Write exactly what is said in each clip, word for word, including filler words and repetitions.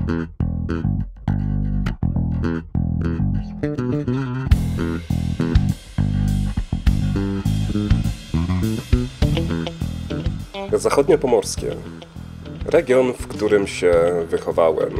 Zachodniopomorskie. Region, w którym się wychowałem.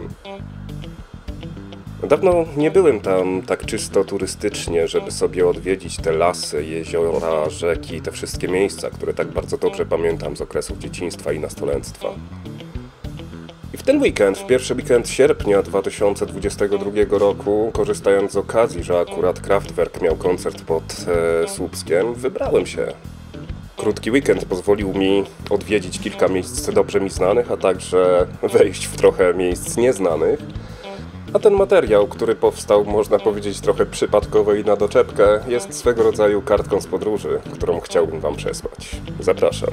Dawno nie byłem tam tak czysto turystycznie, żeby sobie odwiedzić te lasy, jeziora, rzeki, te wszystkie miejsca, które tak bardzo dobrze pamiętam z okresów dzieciństwa i nastolenstwa. I w ten weekend, w pierwszy weekend sierpnia dwa tysiące dwudziestego drugiego roku, korzystając z okazji, że akurat Kraftwerk miał koncert pod e, Słupskiem, wybrałem się. Krótki weekend pozwolił mi odwiedzić kilka miejsc dobrze mi znanych, a także wejść w trochę miejsc nieznanych. A ten materiał, który powstał, można powiedzieć, trochę przypadkowo i na doczepkę, jest swego rodzaju kartką z podróży, którą chciałbym wam przesłać. Zapraszam.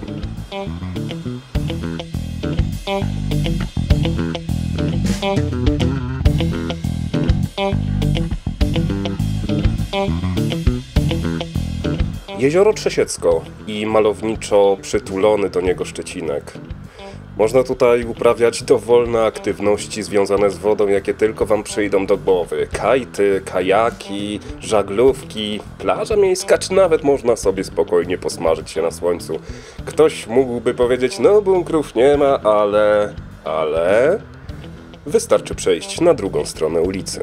Jezioro Trzesiecko i malowniczo przytulony do niego Szczecinek. Można tutaj uprawiać dowolne aktywności związane z wodą, jakie tylko wam przyjdą do głowy. Kajty, kajaki, żaglówki, plaża miejska, czy nawet można sobie spokojnie posmażyć się na słońcu. Ktoś mógłby powiedzieć, no bunkrów nie ma, ale... ale... wystarczy przejść na drugą stronę ulicy.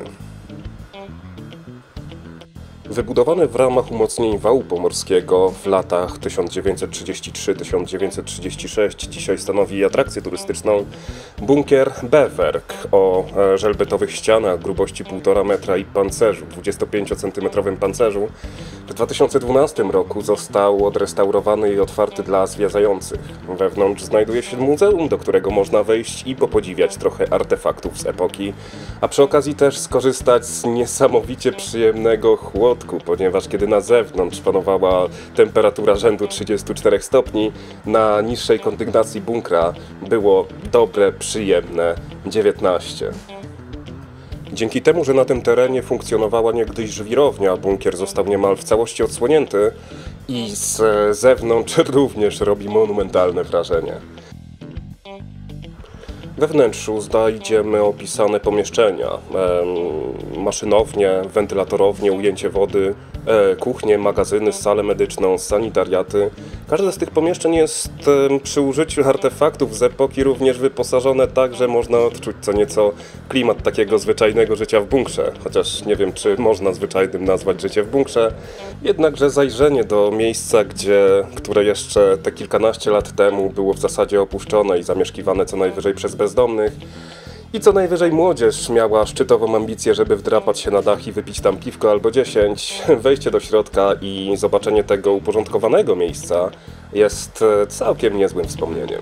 Wybudowany w ramach umocnień wału pomorskiego w latach tysiąc dziewięćset trzydziesty trzeci do tysiąc dziewięćset trzydziestego szóstego, dzisiaj stanowi atrakcję turystyczną, bunkier Bewerk o żelbetowych ścianach, grubości półtora metra i pancerzu, dwudziestopięciocentymetrowym pancerzu, w dwa tysiące dwunastym roku został odrestaurowany i otwarty dla zwiedzających. Wewnątrz znajduje się muzeum, do którego można wejść i popodziwiać trochę artefaktów z epoki, a przy okazji też skorzystać z niesamowicie przyjemnego chłodu, ponieważ kiedy na zewnątrz panowała temperatura rzędu trzydziestu czterech stopni, na niższej kondygnacji bunkra było dobre, przyjemne dziewiętnaście. Dzięki temu, że na tym terenie funkcjonowała niegdyś żwirownia, bunkier został niemal w całości odsłonięty i z zewnątrz również robi monumentalne wrażenie. We wnętrzu znajdziemy opisane pomieszczenia, e, maszynownie, wentylatorownie, ujęcie wody, e, kuchnię, magazyny, salę medyczną, sanitariaty. Każde z tych pomieszczeń jest e, przy użyciu artefaktów z epoki również wyposażone tak, że można odczuć co nieco klimat takiego zwyczajnego życia w bunkrze. Chociaż nie wiem, czy można zwyczajnym nazwać życie w bunkrze. Jednakże zajrzenie do miejsca, gdzie, które jeszcze te kilkanaście lat temu było w zasadzie opuszczone i zamieszkiwane co najwyżej przez bezdomnych i co najwyżej młodzież miała szczytową ambicję, żeby wdrapać się na dach i wypić tam piwko albo dziesięć, wejście do środka i zobaczenie tego uporządkowanego miejsca jest całkiem niezłym wspomnieniem.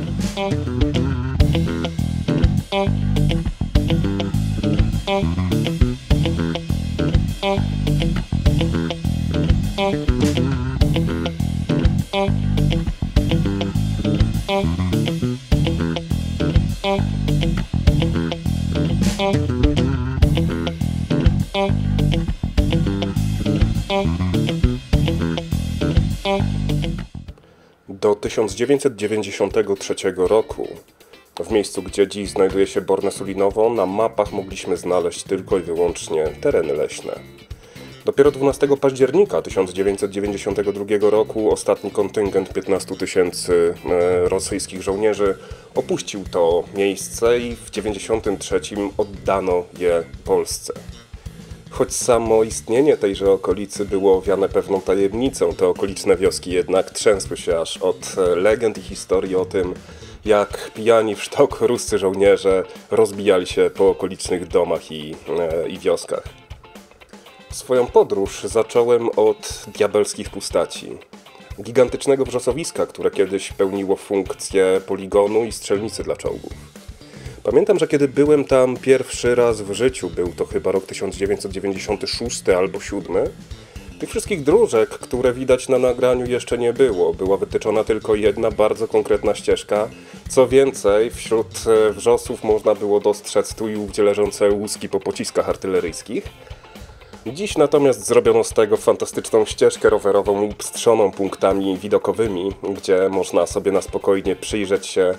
Do tysiąc dziewięćset dziewięćdziesiątego trzeciego roku, w miejscu gdzie dziś znajduje się Borne Sulinowo, na mapach mogliśmy znaleźć tylko i wyłącznie tereny leśne. Dopiero dwunastego października tysiąc dziewięćset dziewięćdziesiątego drugiego roku ostatni kontyngent piętnastu tysięcy rosyjskich żołnierzy opuścił to miejsce i w dziewięćdziesiątym trzecim oddano je Polsce. Choć samo istnienie tejże okolicy było owiane pewną tajemnicą, te okoliczne wioski jednak trzęsły się aż od legend i historii o tym, jak pijani w sztok ruscy żołnierze rozbijali się po okolicznych domach i, e, i wioskach. Swoją podróż zacząłem od diabelskich pustaci. Gigantycznego wrzosowiska, które kiedyś pełniło funkcję poligonu i strzelnicy dla czołgów. Pamiętam, że kiedy byłem tam pierwszy raz w życiu, był to chyba rok tysiąc dziewięćset dziewięćdziesiąty szósty albo siódmy, tych wszystkich dróżek, które widać na nagraniu, jeszcze nie było. Była wytyczona tylko jedna bardzo konkretna ścieżka. Co więcej, wśród wrzosów można było dostrzec tu i ówdzie leżące łuski po pociskach artyleryjskich. Dziś natomiast zrobiono z tego fantastyczną ścieżkę rowerową upstrzoną punktami widokowymi, gdzie można sobie na spokojnie przyjrzeć się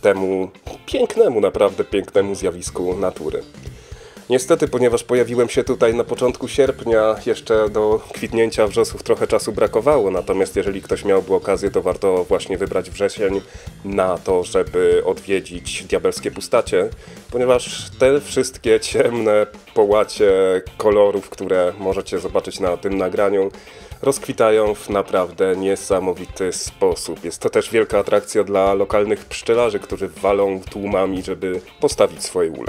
temu pięknemu, naprawdę pięknemu zjawisku natury. Niestety, ponieważ pojawiłem się tutaj na początku sierpnia, jeszcze do kwitnięcia wrzosów trochę czasu brakowało, natomiast jeżeli ktoś miałby okazję, to warto właśnie wybrać wrzesień na to, żeby odwiedzić diabelskie pustacie, ponieważ te wszystkie ciemne połacie kolorów, które możecie zobaczyć na tym nagraniu, rozkwitają w naprawdę niesamowity sposób. Jest to też wielka atrakcja dla lokalnych pszczelarzy, którzy walą tłumami, żeby postawić swoje ule.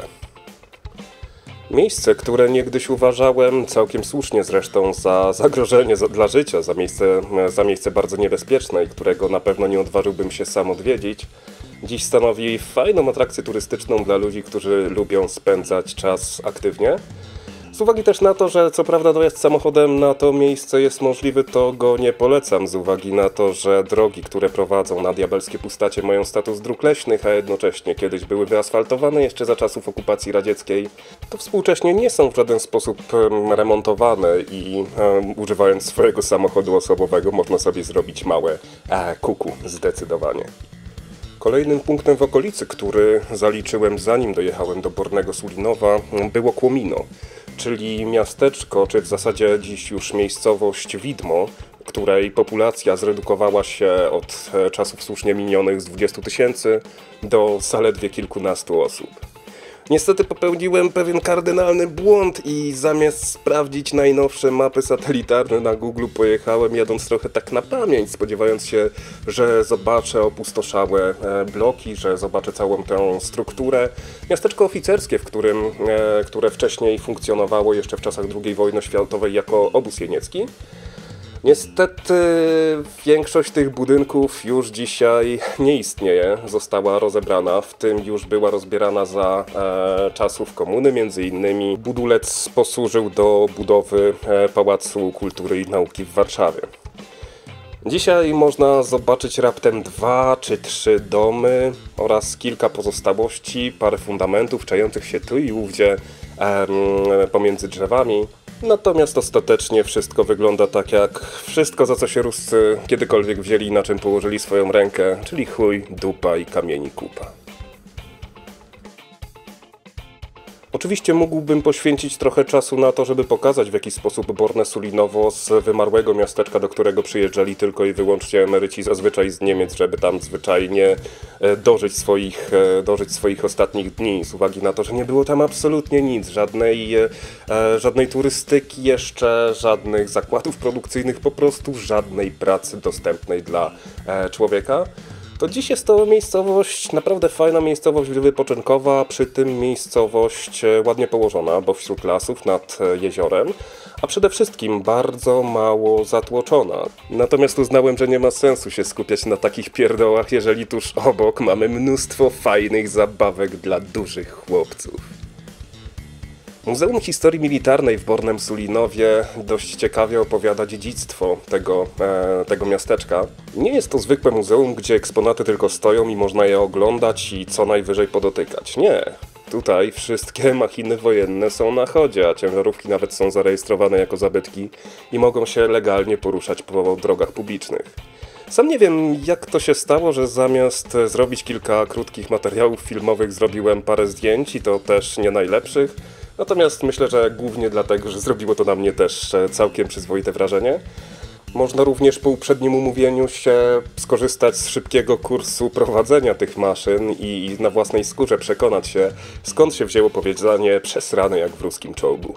Miejsce, które niegdyś uważałem, całkiem słusznie zresztą, za zagrożenie za, dla życia, za miejsce, za miejsce bardzo niebezpieczne i którego na pewno nie odważyłbym się sam odwiedzić, dziś stanowi fajną atrakcję turystyczną dla ludzi, którzy lubią spędzać czas aktywnie. Z uwagi też na to, że co prawda dojazd samochodem na to miejsce jest możliwy, to go nie polecam, z uwagi na to, że drogi, które prowadzą na diabelskie pustacie, mają status dróg leśnych, a jednocześnie kiedyś były wyasfaltowane jeszcze za czasów okupacji radzieckiej, to współcześnie nie są w żaden sposób remontowane i um, używając swojego samochodu osobowego można sobie zrobić małe e, kuku, zdecydowanie. Kolejnym punktem w okolicy, który zaliczyłem zanim dojechałem do Bornego Sulinowa, było Kłomino, czyli miasteczko, czy w zasadzie dziś już miejscowość Widmo, której populacja zredukowała się od czasów słusznie minionych z dwudziestu tysięcy do zaledwie kilkunastu osób. Niestety popełniłem pewien kardynalny błąd i zamiast sprawdzić najnowsze mapy satelitarne na Google, pojechałem jadąc trochę tak na pamięć, spodziewając się, że zobaczę opustoszałe bloki, że zobaczę całą tę strukturę. Miasteczko oficerskie, w którym, które wcześniej funkcjonowało jeszcze w czasach drugiej wojny światowej jako obóz jeniecki. Niestety większość tych budynków już dzisiaj nie istnieje, została rozebrana, w tym już była rozbierana za e, czasów komuny, między innymi budulec posłużył do budowy e, Pałacu Kultury i Nauki w Warszawie. Dzisiaj można zobaczyć raptem dwa czy trzy domy oraz kilka pozostałości, parę fundamentów czających się tu i ówdzie e, pomiędzy drzewami. Natomiast ostatecznie wszystko wygląda tak jak wszystko, za co się Ruscy kiedykolwiek wzięli i na czym położyli swoją rękę, czyli chuj, dupa i kamieni kupa. Oczywiście mógłbym poświęcić trochę czasu na to, żeby pokazać, w jaki sposób Borne Sulinowo z wymarłego miasteczka, do którego przyjeżdżali tylko i wyłącznie emeryci zazwyczaj z Niemiec, żeby tam zwyczajnie dożyć swoich, dożyć swoich ostatnich dni, z uwagi na to, że nie było tam absolutnie nic, żadnej, żadnej turystyki jeszcze, żadnych zakładów produkcyjnych, po prostu żadnej pracy dostępnej dla człowieka. To dziś jest to miejscowość, naprawdę fajna miejscowość wypoczynkowa, przy tym miejscowość ładnie położona, bo wśród lasów nad jeziorem, a przede wszystkim bardzo mało zatłoczona. Natomiast uznałem, że nie ma sensu się skupiać na takich pierdołach, jeżeli tuż obok mamy mnóstwo fajnych zabawek dla dużych chłopców. Muzeum Historii Militarnej w Bornem Sulinowie dość ciekawie opowiada dziedzictwo tego, e, tego miasteczka. Nie jest to zwykłe muzeum, gdzie eksponaty tylko stoją i można je oglądać i co najwyżej podotykać. Nie. Tutaj wszystkie machiny wojenne są na chodzie, a ciężarówki nawet są zarejestrowane jako zabytki i mogą się legalnie poruszać po drogach publicznych. Sam nie wiem, jak to się stało, że zamiast zrobić kilka krótkich materiałów filmowych zrobiłem parę zdjęć i to też nie najlepszych. Natomiast myślę, że głównie dlatego, że zrobiło to na mnie też całkiem przyzwoite wrażenie. Można również po uprzednim umówieniu się skorzystać z szybkiego kursu prowadzenia tych maszyn i na własnej skórze przekonać się, skąd się wzięło powiedzenie przesrane jak w ruskim czołgu.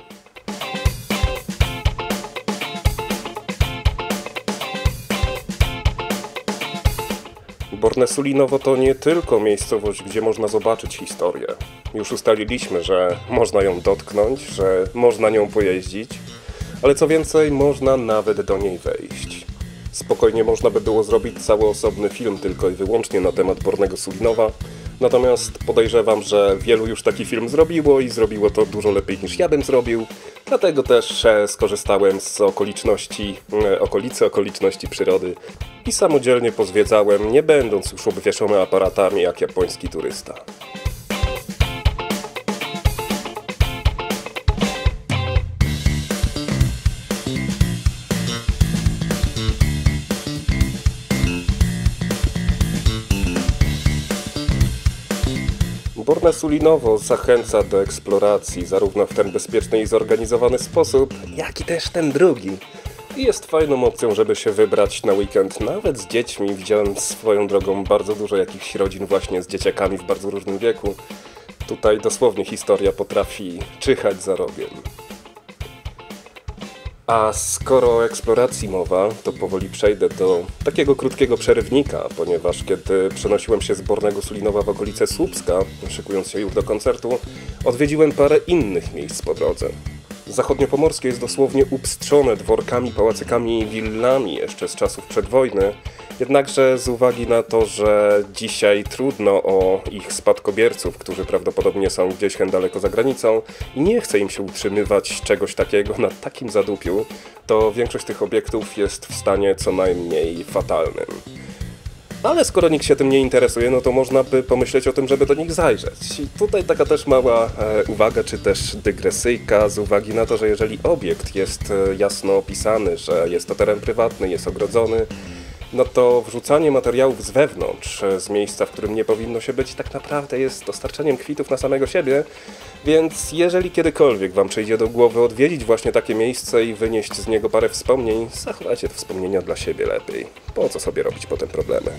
Borne Sulinowo to nie tylko miejscowość, gdzie można zobaczyć historię. Już ustaliliśmy, że można ją dotknąć, że można nią pojeździć, ale co więcej, można nawet do niej wejść. Spokojnie można by było zrobić cały osobny film tylko i wyłącznie na temat Bornego Sulinowa, natomiast podejrzewam, że wielu już taki film zrobiło i zrobiło to dużo lepiej niż ja bym zrobił, dlatego też skorzystałem z okoliczności, okolicy okoliczności przyrody i samodzielnie pozwiedzałem, nie będąc już obwieszony aparatami jak japoński turysta. Borne Sulinowo zachęca do eksploracji zarówno w ten bezpieczny i zorganizowany sposób, jak i też ten drugi. I jest fajną opcją, żeby się wybrać na weekend nawet z dziećmi. Widziałem swoją drogą bardzo dużo jakichś rodzin właśnie z dzieciakami w bardzo różnym wieku. Tutaj dosłownie historia potrafi czyhać za rogiem. A skoro o eksploracji mowa, to powoli przejdę do takiego krótkiego przerywnika, ponieważ kiedy przenosiłem się z Bornego Sulinowa w okolice Słupska, szykując się już do koncertu, odwiedziłem parę innych miejsc po drodze. Zachodniopomorskie jest dosłownie upstrzone dworkami, pałacykami i willami jeszcze z czasów przedwojny, jednakże z uwagi na to, że dzisiaj trudno o ich spadkobierców, którzy prawdopodobnie są gdzieś hen daleko za granicą i nie chce im się utrzymywać czegoś takiego na takim zadupiu, to większość tych obiektów jest w stanie co najmniej fatalnym. Ale skoro nikt się tym nie interesuje, no to można by pomyśleć o tym, żeby do nich zajrzeć. I tutaj taka też mała e, uwaga, czy też dygresyjka z uwagi na to, że jeżeli obiekt jest e, jasno opisany, że jest to teren prywatny, jest ogrodzony, no to wrzucanie materiałów z wewnątrz, z miejsca, w którym nie powinno się być, tak naprawdę jest dostarczaniem kwitów na samego siebie, więc jeżeli kiedykolwiek wam przyjdzie do głowy odwiedzić właśnie takie miejsce i wynieść z niego parę wspomnień, zachowajcie te wspomnienia dla siebie lepiej. Po co sobie robić potem problemy?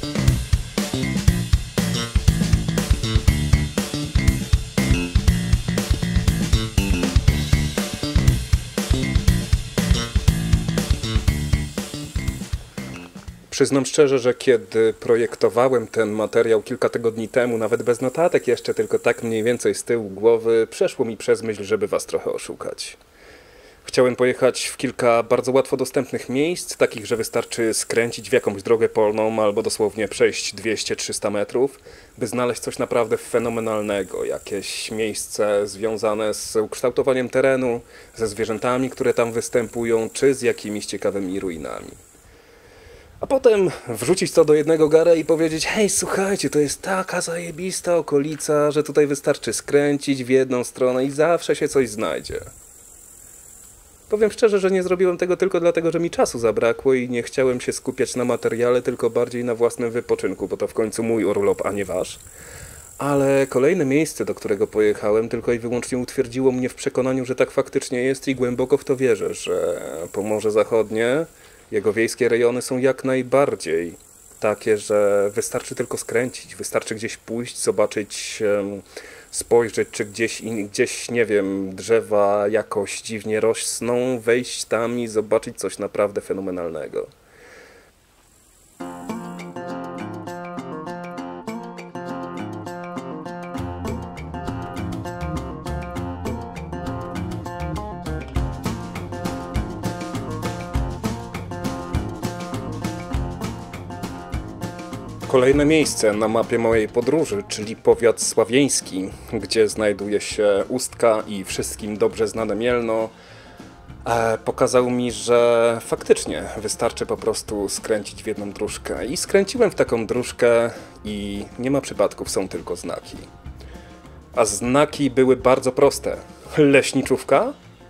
Przyznam szczerze, że kiedy projektowałem ten materiał kilka tygodni temu, nawet bez notatek jeszcze, tylko tak mniej więcej z tyłu głowy, przeszło mi przez myśl, żeby was trochę oszukać. Chciałem pojechać w kilka bardzo łatwo dostępnych miejsc, takich, że wystarczy skręcić w jakąś drogę polną albo dosłownie przejść dwieście trzysta metrów, by znaleźć coś naprawdę fenomenalnego, jakieś miejsce związane z ukształtowaniem terenu, ze zwierzętami, które tam występują, czy z jakimiś ciekawymi ruinami. A potem wrzucić to do jednego gara i powiedzieć: hej, słuchajcie, to jest taka zajebista okolica, że tutaj wystarczy skręcić w jedną stronę i zawsze się coś znajdzie. Powiem szczerze, że nie zrobiłem tego tylko dlatego, że mi czasu zabrakło i nie chciałem się skupiać na materiale, tylko bardziej na własnym wypoczynku, bo to w końcu mój urlop, a nie wasz. Ale kolejne miejsce, do którego pojechałem, tylko i wyłącznie utwierdziło mnie w przekonaniu, że tak faktycznie jest i głęboko w to wierzę, że Pomorze Zachodnie, jego wiejskie rejony są jak najbardziej takie, że wystarczy tylko skręcić, wystarczy gdzieś pójść, zobaczyć, spojrzeć, czy gdzieś, gdzieś, nie wiem, drzewa jakoś dziwnie rosną, wejść tam i zobaczyć coś naprawdę fenomenalnego. Kolejne miejsce na mapie mojej podróży, czyli powiat sławieński, gdzie znajduje się Ustka i wszystkim dobrze znane Mielno, pokazał mi, że faktycznie wystarczy po prostu skręcić w jedną dróżkę. I skręciłem w taką dróżkę i nie ma przypadków, są tylko znaki. A znaki były bardzo proste. Leśniczówka?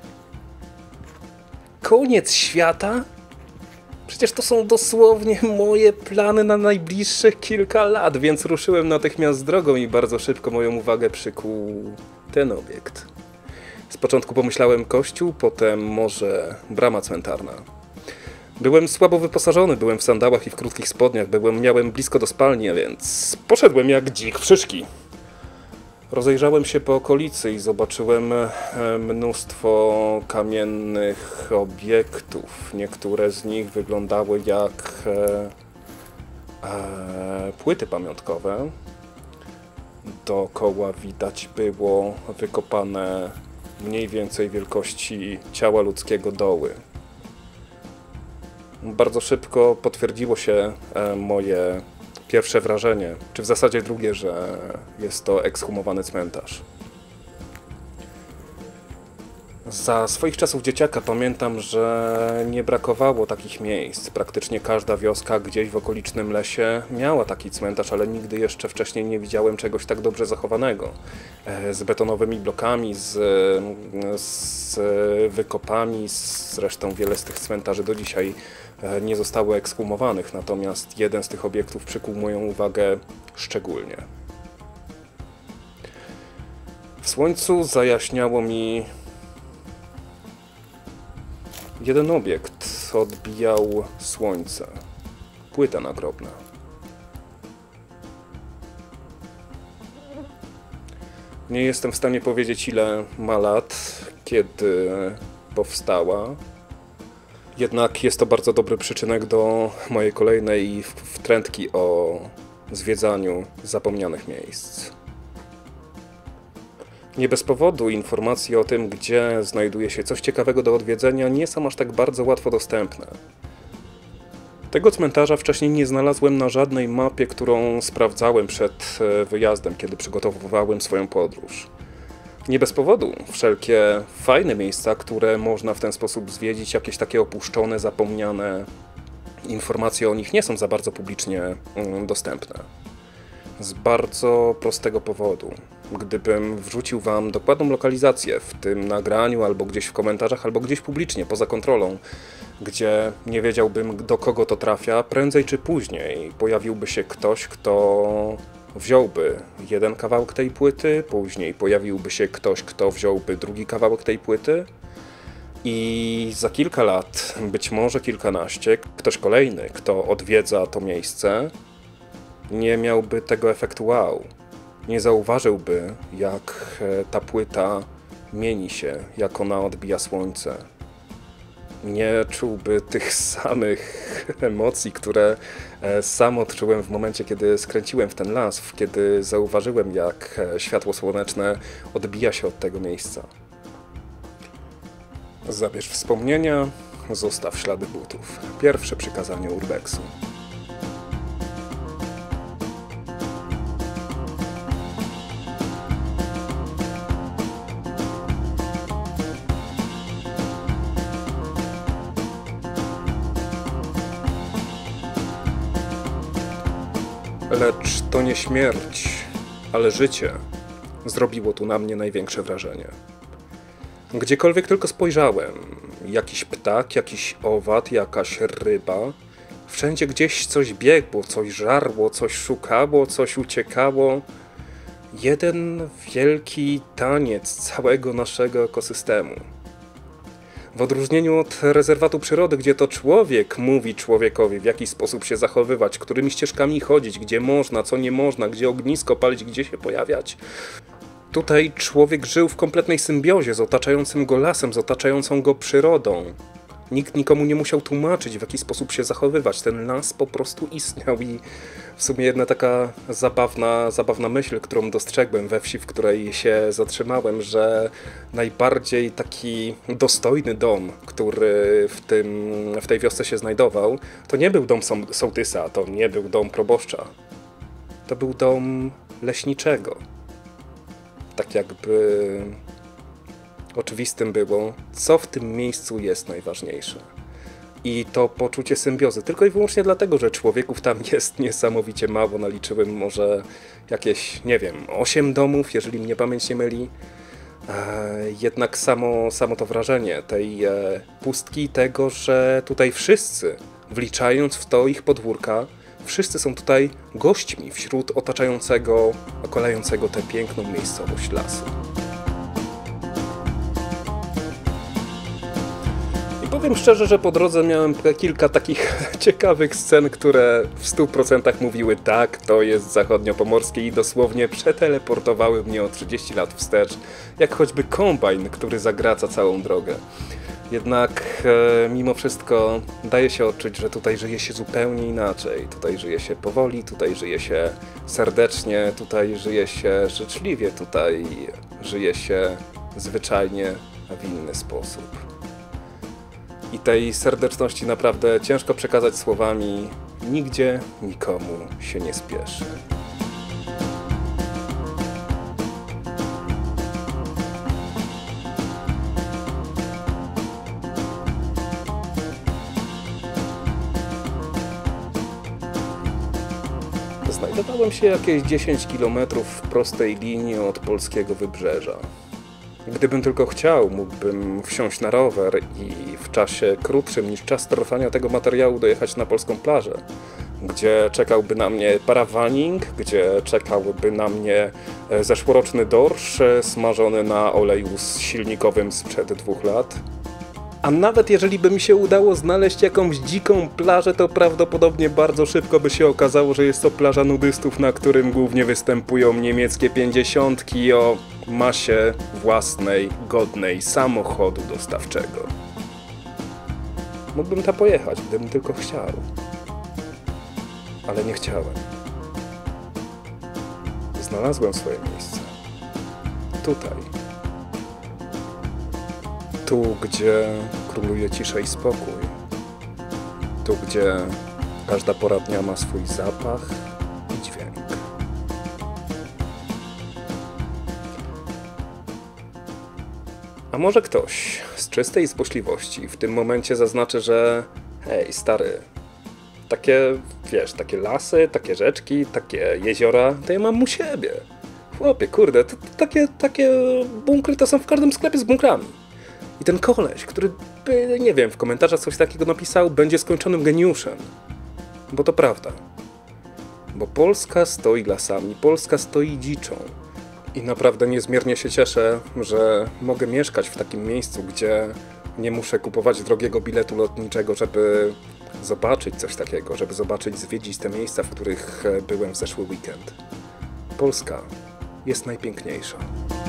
Koniec świata? Przecież to są dosłownie moje plany na najbliższych kilka lat, więc ruszyłem natychmiast drogą i bardzo szybko moją uwagę przykuł ten obiekt. Z początku pomyślałem kościół, potem może brama cmentarna. Byłem słabo wyposażony, byłem w sandałach i w krótkich spodniach, byłem, miałem blisko do spalni, więc poszedłem jak dzik w szyszki. Rozejrzałem się po okolicy i zobaczyłem mnóstwo kamiennych obiektów. Niektóre z nich wyglądały jak e, e, płyty pamiątkowe. Dookoła widać było wykopane mniej więcej wielkości ciała ludzkiego doły. Bardzo szybko potwierdziło się e, moje pierwsze wrażenie, czy w zasadzie drugie, że jest to ekshumowany cmentarz. Za swoich czasów dzieciaka pamiętam, że nie brakowało takich miejsc. Praktycznie każda wioska gdzieś w okolicznym lesie miała taki cmentarz, ale nigdy jeszcze wcześniej nie widziałem czegoś tak dobrze zachowanego. Z betonowymi blokami, z, z wykopami, zresztą wiele z tych cmentarzy do dzisiaj nie zostało ekshumowanych, natomiast jeden z tych obiektów przykuł moją uwagę szczególnie. W słońcu zajaśniało mi jeden obiekt. Odbijał słońce. Płyta nagrobna. Nie jestem w stanie powiedzieć, ile ma lat, kiedy powstała. Jednak jest to bardzo dobry przyczynek do mojej kolejnej wtrętki o zwiedzaniu zapomnianych miejsc. Nie bez powodu informacje o tym, gdzie znajduje się coś ciekawego do odwiedzenia, nie są aż tak bardzo łatwo dostępne. Tego cmentarza wcześniej nie znalazłem na żadnej mapie, którą sprawdzałem przed wyjazdem, kiedy przygotowywałem swoją podróż. Nie bez powodu wszelkie fajne miejsca, które można w ten sposób zwiedzić, jakieś takie opuszczone, zapomniane, informacje o nich nie są za bardzo publicznie dostępne. Z bardzo prostego powodu. Gdybym wrzucił wam dokładną lokalizację w tym nagraniu, albo gdzieś w komentarzach, albo gdzieś publicznie, poza kontrolą, gdzie nie wiedziałbym, do kogo to trafia, prędzej czy później pojawiłby się ktoś, kto wziąłby jeden kawałek tej płyty, później pojawiłby się ktoś, kto wziąłby drugi kawałek tej płyty i za kilka lat, być może kilkanaście, ktoś kolejny, kto odwiedza to miejsce, nie miałby tego efektu wow. Nie zauważyłby, jak ta płyta mieni się, jak ona odbija słońce. Nie czułby tych samych emocji, które sam odczułem w momencie, kiedy skręciłem w ten las, kiedy zauważyłem, jak światło słoneczne odbija się od tego miejsca. Zabierz wspomnienia, zostaw ślady butów. Pierwsze przykazanie urbexu. Lecz to nie śmierć, ale życie zrobiło tu na mnie największe wrażenie. Gdziekolwiek tylko spojrzałem, jakiś ptak, jakiś owad, jakaś ryba, wszędzie gdzieś coś biegło, coś żarło, coś szukało, coś uciekało. Jeden wielki taniec całego naszego ekosystemu. W odróżnieniu od rezerwatu przyrody, gdzie to człowiek mówi człowiekowi, w jaki sposób się zachowywać, którymi ścieżkami chodzić, gdzie można, co nie można, gdzie ognisko palić, gdzie się pojawiać. Tutaj człowiek żył w kompletnej symbiozie z otaczającym go lasem, z otaczającą go przyrodą. Nikt nikomu nie musiał tłumaczyć, w jaki sposób się zachowywać. Ten las po prostu istniał i w sumie jedna taka zabawna, zabawna myśl, którą dostrzegłem we wsi, w której się zatrzymałem, że najbardziej taki dostojny dom, który w, tym, w tej wiosce się znajdował, to nie był dom sołtysa, to nie był dom proboszcza. To był dom leśniczego. Tak jakby oczywistym było, co w tym miejscu jest najważniejsze. I to poczucie symbiozy. Tylko i wyłącznie dlatego, że człowieków tam jest niesamowicie mało. Naliczyłem może jakieś, nie wiem, osiem domów, jeżeli mnie pamięć nie myli. Jednak samo, samo to wrażenie tej pustki, tego, że tutaj wszyscy, wliczając w to ich podwórka, wszyscy są tutaj gośćmi wśród otaczającego, okalającego tę piękną miejscowość lasu. I powiem szczerze, że po drodze miałem kilka takich ciekawych scen, które w stu procentach mówiły tak, to jest zachodniopomorskie i dosłownie przeteleportowały mnie o trzydzieści lat wstecz, jak choćby kombajn, który zagraca całą drogę. Jednak e, mimo wszystko daje się odczuć, że tutaj żyje się zupełnie inaczej. Tutaj żyje się powoli, tutaj żyje się serdecznie, tutaj żyje się życzliwie, tutaj żyje się zwyczajnie w inny sposób. I tej serdeczności naprawdę ciężko przekazać słowami. Nigdzie nikomu się nie spieszy. Znajdowałem się jakieś dziesięć kilometrów w prostej linii od polskiego wybrzeża. Gdybym tylko chciał, mógłbym wsiąść na rower i w czasie krótszym niż czas trwania tego materiału dojechać na polską plażę. gdzie czekałby na mnie parawaning, gdzie czekałby na mnie zeszłoroczny dorsz smażony na oleju silnikowym sprzed dwóch lat. A nawet jeżeli by mi się udało znaleźć jakąś dziką plażę, to prawdopodobnie bardzo szybko by się okazało, że jest to plaża nudystów, na którym głównie występują niemieckie pięćdziesiątki o masie własnej, godnej samochodu dostawczego. Mógłbym tam pojechać, gdybym tylko chciał. Ale nie chciałem. Znalazłem swoje miejsce. Tutaj. Tu, gdzie króluje cisza i spokój. Tu, gdzie każda pora dnia ma swój zapach i dźwięk. A może ktoś z czystej złośliwości w tym momencie zaznaczy, że hej, stary, takie, wiesz, takie lasy, takie rzeczki, takie jeziora, to ja mam u siebie. Chłopie, kurde, to, to takie, takie bunkry to są w każdym sklepie z bunkrami. I ten koleś, który by, nie wiem, w komentarzach coś takiego napisał, będzie skończonym geniuszem. Bo to prawda. Bo Polska stoi lasami, Polska stoi dziczą. I naprawdę niezmiernie się cieszę, że mogę mieszkać w takim miejscu, gdzie nie muszę kupować drogiego biletu lotniczego, żeby zobaczyć coś takiego, żeby zobaczyć, zwiedzić te miejsca, w których byłem w zeszły weekend. Polska jest najpiękniejsza.